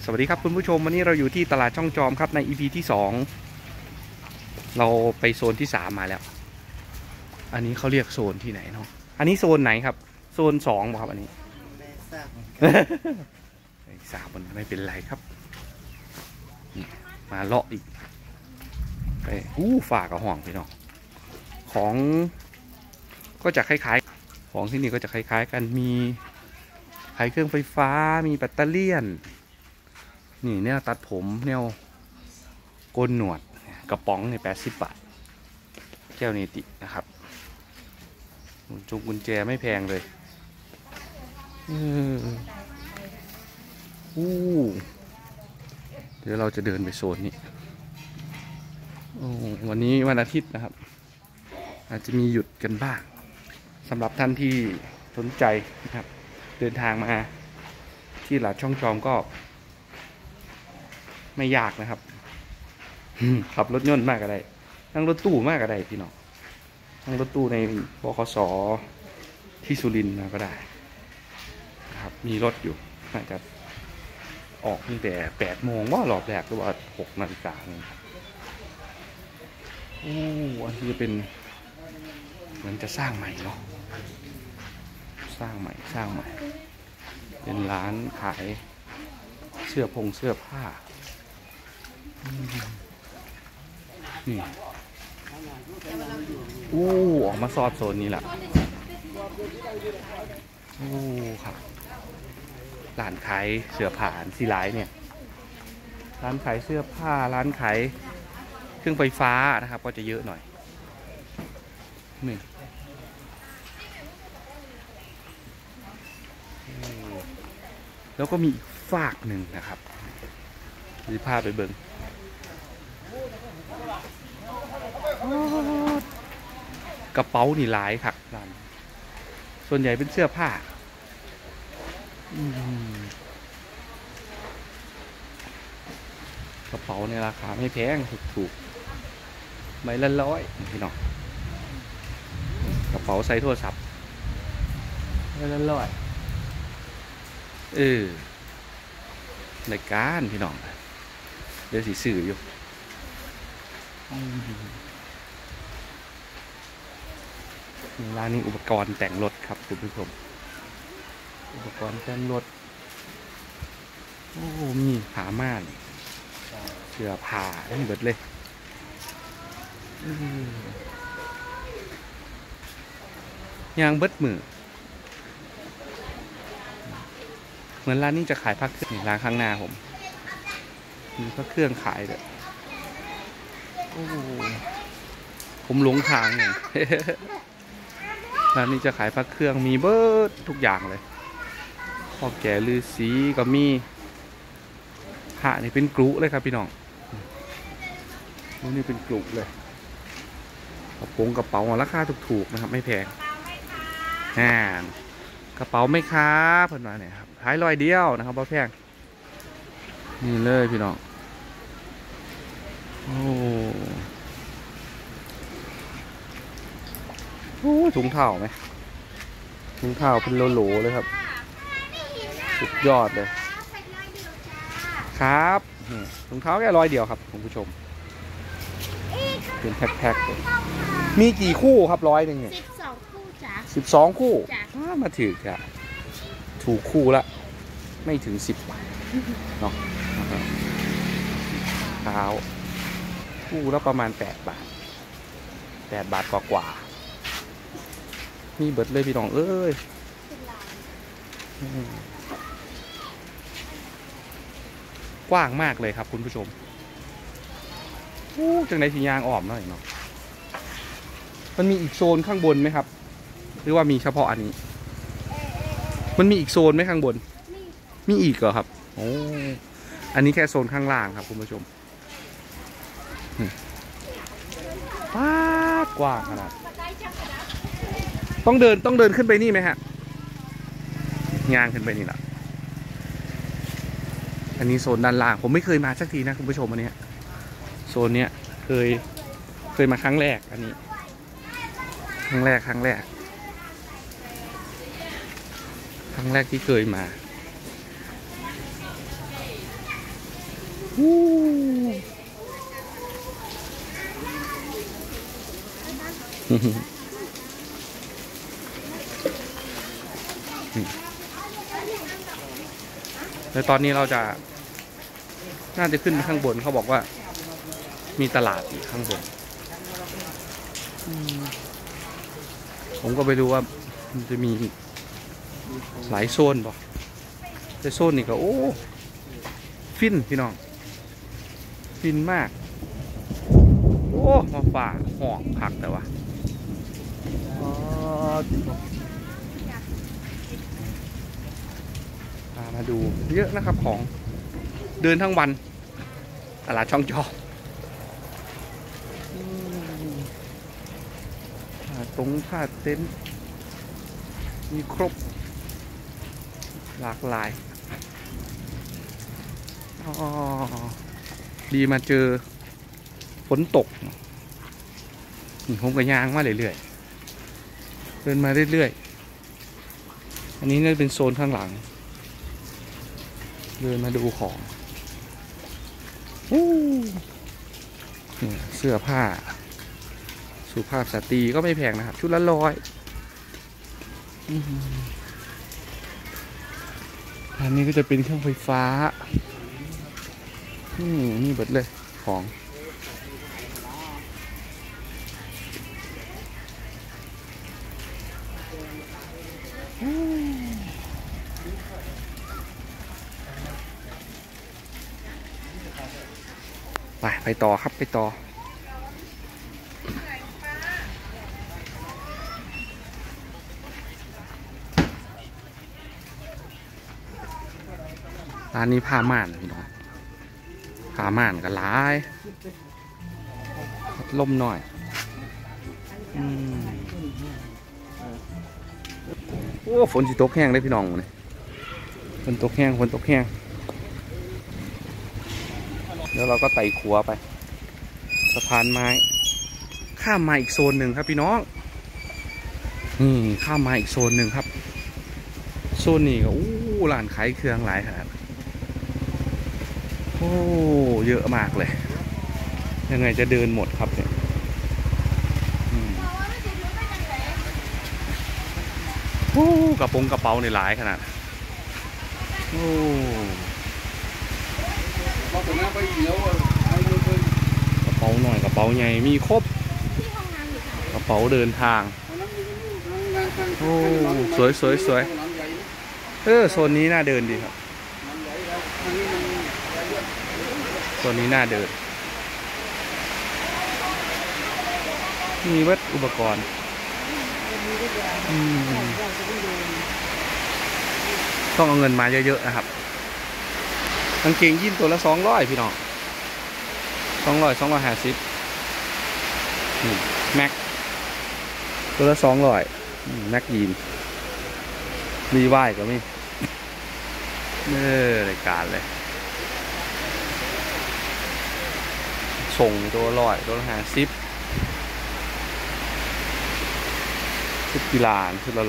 สวัสดีครับคุณผู้ชมวันนี้เราอยู่ที่ตลาดช่องจอมครับใน EP ที่2เราไปโซนที่3มาแล้วอันนี้เขาเรียกโซนที่ไหนเนาะอันนี้โซนไหนครับโซน2ป่ะครับอันนี้3มันไม่เป็นไรครับมาเลาะอีกไปฝากกับห่องพี่น้องของก็จะคล้ายๆของที่นี่ก็จะคล้ายๆกันมีขายเครื่องไฟฟ้ามีแบตเตอรี่นี่แนวตัดผมแนวโกนหนวดกระป๋องใน80 บาทแก้วเนตินะครับจุงกุญแจไม่แพงเลยเดี๋ยวเราจะเดินไปโซนนี้วันนี้วันอาทิตย์นะครับอาจจะมีหยุดกันบ้างสำหรับท่านที่สนใจนะครับเดินทางมาที่ตลาดช่องจอมก็ไม่ยากนะครับขับรถยนต์มากก็ได้นั่งรถตู้มากก็ได้พี่น้องนั่งรถตู้ในบขส.ที่สุรินทร์มาก็ได้นะครับมีรถอยู่น่าจะออกตั้งแต่8 โมงว่ารอบแรกหรือว่า6 นาฬิกาอันนี้จะเป็นเหมือนจะสร้างใหม่เนาะสร้างใหม่เป็นร้านขายเสื้อผ้านี่ออกมาซอดโซนนี้แหละครับร้านขายเสื้อผ้าสีหลายเนี่ยร้านขายเสื้อผ้าร้านขายเครื่องไฟฟ้านะครับก็จะเยอะหน่อยนี่แล้วก็มีอีกฝากหนึ่งนะครับมีภาพไปเบิ่งกระเป๋านี่หลายครับร้านส่วนใหญ่เป็นเสื้อผ้ากระเป๋าในราคาไม่แพงถูกใบละ100พี่น้องกระเป๋าใส่โทรศัพท์ใบละ100ในการพี่น้องเดี๋ยวสิซื้ออยู่ร้านนี้อุปกรณ์แต่งรถครับคุณผู้ชมอุปกรณ์แต่งรถมีผ้าม่านเสื้อผ้าได้หมดเลยยางเบิดมือเหมือนร้านนี้จะขายผ้าเครื่องร้านข้างหน้าผมมีผ้าเครื่องขายเลยผมหลงทางอย่างร้านนี้จะขายผ้าเครื่องมีเบิร์ดทุกอย่างเลยพ่อแก่ฤาษีก็มีผ้านี่เป็นกรุเลยครับพี่น้องนี่เป็นกรุเลยกระเป๋าราคาถูกๆนะครับไม่แพงกระเป๋าไม่ค้าเพิ่นมาเนี่ยครับขาย100 เดียวนะครับบ่แพงนี่เลยพี่น้องถุงเท้าไหมถุงเท้าเป็นโหลๆเลยครับสุดยอดเลยครับถุงเท้าแค่100 เดียวครับคุณผู้ชมเป็นแพ็คๆเลยมีกี่คู่ครับ100เนี่ย 12 คู่จ้ะ 12 คู่มาถือจ้ะถูกคู่ละไม่ถึง10 บาทเนาะเท้าคู่ละประมาณ8 บาทกว่านี่เบิดเลยพี่น้องเอ้ยกว้างมากเลยครับคุณผู้ชมจังในสียางอ่อมหน่อยเนาะมันมีอีกโซนข้างบนไหมครับหรือว่ามีเฉพาะอันนี้มันมีอีกโซนไหมข้างบนมีอีกเหรอครับอันนี้แค่โซนข้างล่างครับคุณผู้ชมกว้างขนาดต้องเดินขึ้นไปนี่ไหมฮะงานขึ้นไปนี่แหละอันนี้โซนด้านล่างผมไม่เคยมาสักทีนะคุณผู้ชมอันนี้โซนเนี้ยเคยมาครั้งแรกอันนี้ครั้งแรกที่เคยมาอู้แล้วตอนนี้เราจะน่าจะขึ้นข้างบนเขาบอกว่ามีตลาดอีกข้างบนผมก็ไปดูว่ามันจะมีหลายโซนป่ะแต่โซนนี่ก็โอ้ฟินพี่น้องฟินมากโอ้มาฝ่าห่องผักแต่ว่ามาดูเยอะนะครับของเดินทั้งวันตลาดช่องจอมตรงผ้าเต็นท์มีครบหลากหลายดีมาเจอฝนตกผมก็ย่างมาเรื่อยๆเดินมาเรื่อยๆอันนี้น่าจะเป็นโซนข้างหลังเดินมาดูของเสื้อผ้าสุภาพสตรีก็ไม่แพงนะครับชุดละ100อันนี้ก็จะเป็นเครื่องไฟฟ้านี่เบิดเลยของไปต่อครับไปต่อร้านนี้ผ้าม่านพี่น้องผ้าม่านก็หลายล่มหน่อยโอ้ฝนสิตกแห้งเลยพี่น้องเลยฝนตกแห้งฝนตกแห้งแล้วเราก็ไต่ขัวไปสะพานไม้ข้ามมาอีกโซนหนึ่งครับพี่น้องข้ามมาอีกโซนหนึ่งครับโซนนี้ก็ร้านขายเครื่องหลายขนาดโอ้เยอะมากเลยยังไงจะเดินหมดครับเนี่ยกระเป๋าในหลายขนาดกระเป๋าหน่อยกระเป๋าใหญ่มีครบกระเป๋าเดินทางโอ้สวยโซนนี้น่าเดินดีครับโซนนี้น่าเดินมีวัตถุอุปกรณ์ต้องเอาเงินมาเยอะๆนะครับกางเกงยีนตัวละ200พี่น้อง250แม็กตัวละ200แม็กยีนรีไวก็มีรายการเลยส่งตัว100ตัวละ50ชุดกีฬาชุดละ100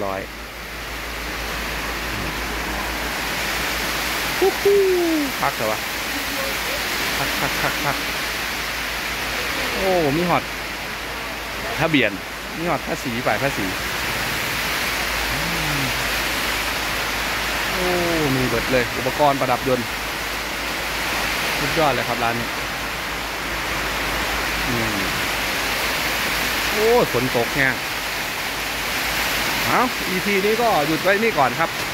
พักเหรอวะพักโอ้มีหอดทะเบียนมีหอดภาษีฝ่ายภาษีโอ้มีเบิดเลยอุปกรณ์ประดับยนต์สุดยอดเลยครับร้านนี้โอ้ฝนตกเนี่ยเอา EP นี้ก็หยุดไว้นี่ก่อนครับ